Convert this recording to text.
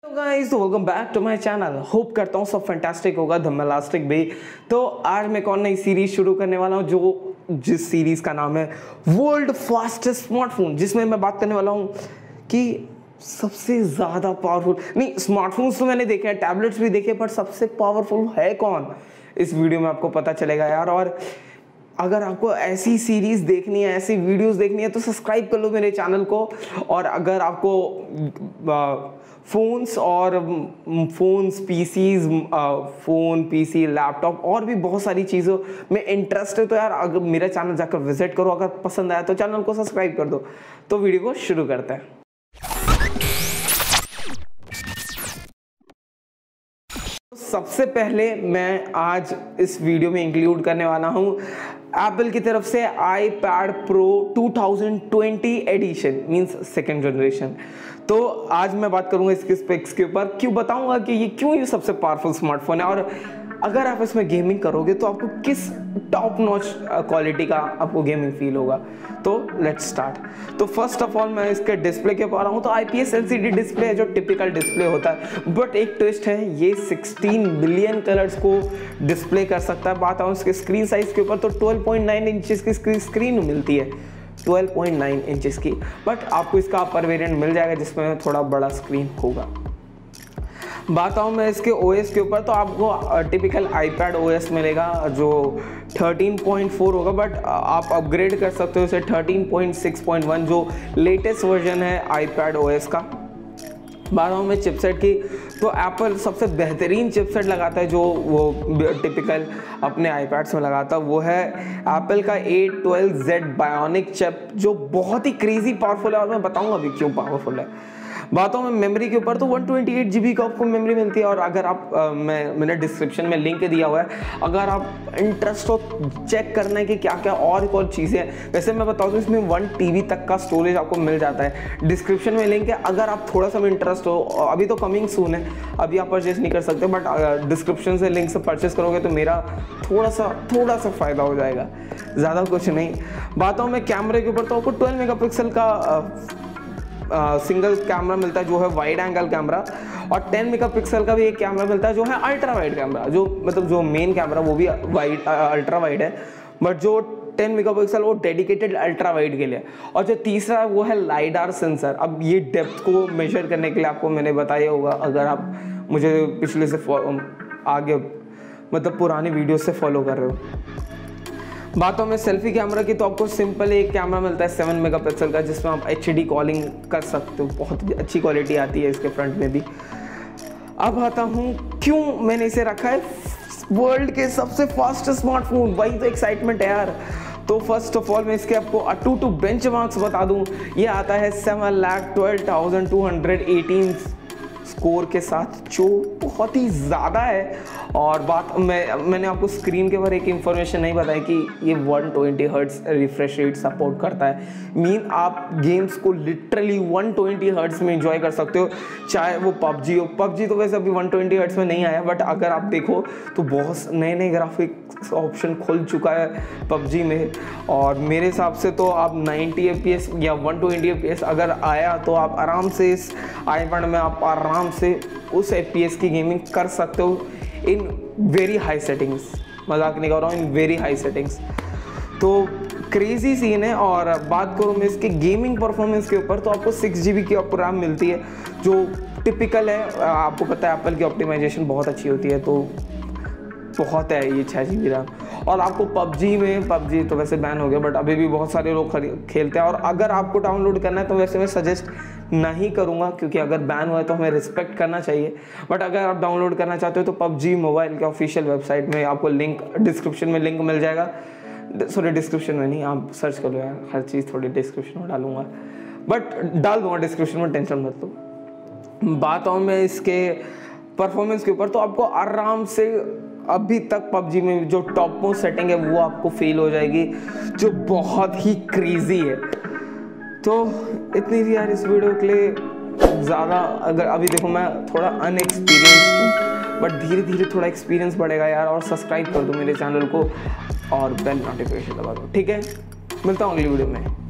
Guys welcome back to my channel. Hope करता हूँ सब फैंटास्टिक होगा, धमालास्टिक भी। तो आज मैं कौन नई सीरीज शुरू करने वाला हूँ जिस सीरीज का नाम है वर्ल्ड फास्टेस्ट स्मार्टफोन, जिसमें मैं बात करने वाला हूँ कि सबसे ज़्यादा पावरफुल नहीं, स्मार्टफोन्स तो मैंने देखे हैं, टैबलेट्स भी देखे, पर सबसे पावरफुल है कौन, इस वीडियो में आपको पता चलेगा यार। और अगर आपको ऐसी सीरीज देखनी है, ऐसी वीडियोस देखनी है, तो सब्सक्राइब कर लो मेरे चैनल को। और अगर आपको फ़ोन्स और फ़ोन पीसी लैपटॉप और भी बहुत सारी चीज़ों में इंटरेस्ट है, तो यार अगर मेरा चैनल जाकर विजिट करो। अगर पसंद आया तो चैनल को सब्सक्राइब कर दो। तो वीडियो को शुरू करते हैं। सबसे पहले मैं आज इस वीडियो में इंक्लूड करने वाला हूं एप्पल की तरफ से iPad Pro 2020 edition, means second generation. तो आज मैं बात करूंगा इसके स्पेक्स के ऊपर, क्यों बताऊंगा कि ये सबसे पावरफुल स्मार्टफोन है, और अगर आप इसमें गेमिंग करोगे तो आपको किस टॉप नॉच क्वालिटी का आपको गेमिंग फील होगा। तो लेट्स स्टार्ट। तो फर्स्ट ऑफ ऑल मैं इसके डिस्प्ले के ऊपर आ रहा हूँ। तो IPS LCD डिस्प्ले है, जो टिपिकल डिस्प्ले होता है, बट एक ट्विस्ट है, ये 16 बिलियन कलर्स को डिस्प्ले कर सकता है। बात आऊँ इसके स्क्रीन साइज के ऊपर, तो 12.9 इंचेस की स्क्रीन मिलती है, 12.9 इंचेस की। बट आपको इसका अपर वेरिएंट मिल जाएगा जिसमें थोड़ा बड़ा स्क्रीन होगा। बात आऊँ मैं इसके OS के ऊपर, तो आपको टिपिकल iPad OS मिलेगा जो 13.4 होगा, बट आप अपग्रेड कर सकते हो इसे 13.6.1 जो लेटेस्ट वर्जन है iPad OS का। बात आऊँ मैं चिपसेट की, तो एप्पल सबसे बेहतरीन चिपसेट लगाता है जो वो टिपिकल अपने iPads में लगाता है, वो है एप्पल का A12Z बायोनिक चिप, जो बहुत ही क्रेजी पावरफुल है, और मैं बताऊँगा अभी क्यों पावरफुल है। बातों में मेमोरी के ऊपर, तो 128 GB का आपको मेमोरी मिलती है। और अगर आप मैंने डिस्क्रिप्शन में लिंक दिया हुआ है, अगर आप इंटरेस्ट हो चेक करना है कि क्या क्या और कौन चीज़ें हैं। वैसे मैं बताऊँ तो इसमें 1 TB तक का स्टोरेज आपको मिल जाता है। डिस्क्रिप्शन में लिंक है, अगर आप थोड़ा सा भी इंटरेस्ट हो, अभी तो कमिंग सून है, अभी आप परचेस नहीं कर सकते, बट डिस्क्रिप्शन से लिंक से परचेस करोगे तो मेरा थोड़ा सा फ़ायदा हो जाएगा, ज़्यादा कुछ नहीं। बातों में कैमरे के ऊपर, तो आपको 12 मेगापिक्सल का सिंगल कैमरा मिलता है जो है वाइड एंगल कैमरा, और 10 मेगापिक्सल का भी एक कैमरा मिलता है जो है अल्ट्रा वाइड कैमरा, जो मतलब जो मेन कैमरा वो भी वाइड अल्ट्रा वाइड है, बट जो 10 मेगापिक्सल वो डेडिकेटेड अल्ट्रा वाइड के लिए। और जो तीसरा है वो है लाइडार सेंसर। अब ये डेप्थ को मेजर करने के लिए आपको मैंने बताया होगा, अगर आप मुझे पिछले से आगे मतलब पुरानी वीडियो से फॉलो कर रहे हो। बातों में सेल्फी कैमरा की, तो आपको सिंपल एक कैमरा मिलता है 7 मेगापिक्सल का, जिसमें आप HD कॉलिंग कर सकते हो, बहुत अच्छी क्वालिटी आती है इसके फ्रंट में भी। अब आता हूँ क्यों मैंने इसे रखा है वर्ल्ड के सबसे फास्टेस्ट स्मार्टफोन, वही तो एक्साइटमेंट है यार। तो फर्स्ट ऑफ ऑल मैं इसके आपको AnTuTu बेंचमार्क्स बता दूँ। ये आता है 7,12,218 स्कोर के साथ, जो बहुत ही ज़्यादा है। और बात मैंने आपको स्क्रीन के ऊपर एक इंफॉर्मेशन नहीं बताई कि ये 120 हर्ट्ज रिफ्रेश रेट सपोर्ट करता है। मीन आप गेम्स को लिटरली 120 हर्ट्ज में एंजॉय कर सकते हो, चाहे वो PUBG हो। PUBG तो वैसे अभी 120 हर्ट्ज में नहीं आया, बट अगर आप देखो तो बहुत नए ग्राफिक्स ऑप्शन खुल चुका है PUBG में। और मेरे हिसाब से तो आप 90 FPS या 120 FPS अगर आया, तो आप आराम से इस iPad में आप आराम से उस FPS की गेमिंग कर सकते हो इन वेरी हाई सेटिंग्स, मजाक नहीं कर रहा हूँ, इन वेरी हाई सेटिंग्स। तो क्रेजी सीन है। और बात करूँ मैं इसके गेमिंग परफॉर्मेंस के ऊपर, तो आपको 6 GB की आपको रैम मिलती है, जो टिपिकल है। आपको पता है एप्पल की ऑप्टिमाइजेशन बहुत अच्छी होती है, तो बहुत है ये 6 GB रैम। और आपको PUBG तो वैसे बैन हो गया, बट अभी भी बहुत सारे लोग खेलते हैं। और अगर आपको डाउनलोड करना है तो वैसे मैं सजेस्ट नहीं करूंगा, क्योंकि अगर बैन हुआ है तो हमें रिस्पेक्ट करना चाहिए। बट अगर आप डाउनलोड करना चाहते हो तो PUBG मोबाइल के ऑफिशियल वेबसाइट में आपको लिंक डिस्क्रिप्शन में लिंक मिल जाएगा। सॉरी, डिस्क्रिप्शन में नहीं, आप सर्च कर लो यार, हर चीज़ थोड़ी डिस्क्रिप्शन में डालूंगा, बट डाल दूंगा डिस्क्रिप्शन में, टेंशन मत लो। बात आऊँ मैं इसके परफॉर्मेंस के ऊपर, तो आपको आराम से अभी तक PUBG में जो टॉप मोस्ट सेटिंग है वो आपको फील हो जाएगी, जो बहुत ही क्रेजी है। तो इतनी थी यार इस वीडियो के लिए। ज़्यादा अगर अभी देखो मैं थोड़ा अनएक्सपीरियंस्ड हूँ, बट धीरे धीरे थोड़ा एक्सपीरियंस बढ़ेगा यार। और सब्सक्राइब कर दो मेरे चैनल को और बेल नोटिफिकेशन दबा दो, ठीक है। मिलता हूँ अगली वीडियो में।